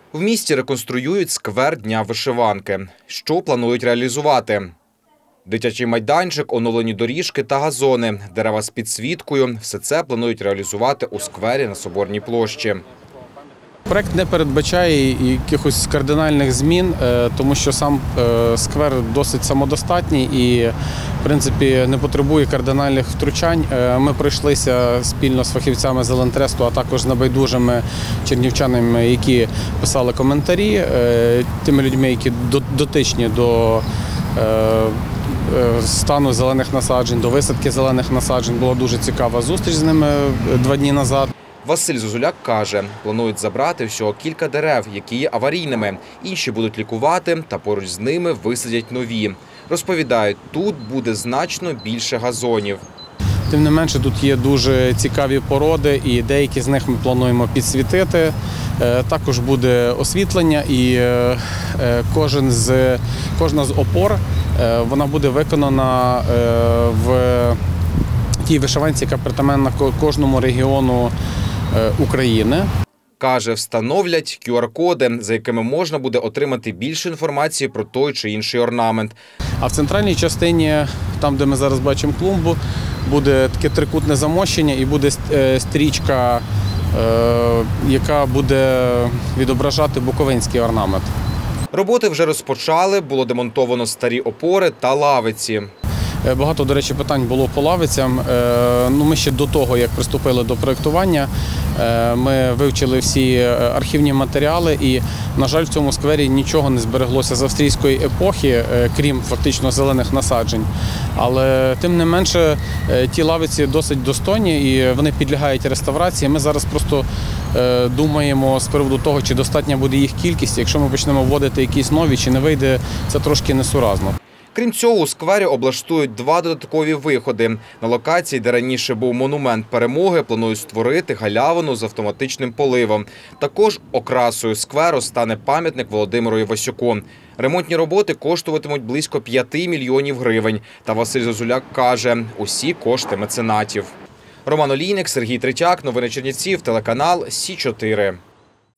В місті реконструюють сквер Дня вишиванки. Що планують реалізувати? Дитячий майданчик, оновлені доріжки та газони, дерева з підсвіткою – все це планують реалізувати у сквері на Соборній площі. Проект не передбачає якихось кардинальних змін, тому що сам сквер досить самодостатній і, в принципі, не потребує кардинальних втручань. Ми пройшлися спільно з фахівцями Зелентресту, а також з небайдужими чернівчанами, які писали коментарі, тими людьми, які дотичні до стану зелених насаджень, до висадки зелених насаджень. Була дуже цікава зустріч з ними 2 дні назад. Василь Зозуляк каже, планують забрати всього кілька дерев, які є аварійними. Інші будуть лікувати та поруч з ними висадять нові. Розповідають, тут буде значно більше газонів. Тим не менше, тут є дуже цікаві породи і деякі з них ми плануємо підсвітити. Також буде освітлення і кожна з опор вона буде виконана в тій вишиванці, яка притаманна кожному регіону України. Каже, встановлять QR-коди, за якими можна буде отримати більше інформації про той чи інший орнамент. А в центральній частині, там, де ми зараз бачимо клумбу, буде таке трикутне замощення і буде стрічка, яка буде відображати буковинський орнамент. Роботи вже розпочали, було демонтовано старі опори та лавиці. Багато, до речі, питань було по лавицям. Ми ще до того, як приступили до проєктування, ми вивчили всі архівні матеріали і, на жаль, в цьому сквері нічого не збереглося з австрійської епохи, крім фактично зелених насаджень. Але, тим не менше, ті лавиці досить достойні і вони підлягають реставрації. Ми зараз просто думаємо з приводу того, чи достатня буде їх кількість. Якщо ми почнемо вводити якісь нові, чи не вийде, це трошки несуразно. Крім цього, у сквері облаштують 2 додаткові виходи. На локації, де раніше був монумент перемоги, планують створити галявину з автоматичним поливом. Також окрасою скверу стане пам'ятник Володимиру Івасюку. Ремонтні роботи коштуватимуть близько 5 мільйонів гривень. Та Василь Зозуляк каже, усі кошти меценатів. Роман Олійник, Сергій Третяк, новини Чернівців, телеканал Сі 4.